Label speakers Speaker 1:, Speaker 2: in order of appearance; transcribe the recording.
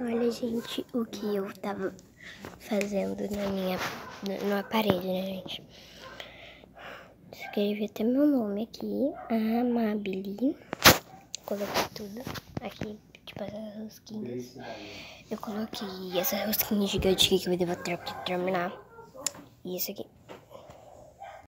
Speaker 1: Olha, gente, o que eu tava fazendo no aparelho, né, gente? Escrevi até meu nome aqui, Amabile. Coloquei tudo aqui, tipo, essas rosquinhas. Eu coloquei essa rosquinha gigante aqui que eu devo terminar. E isso aqui.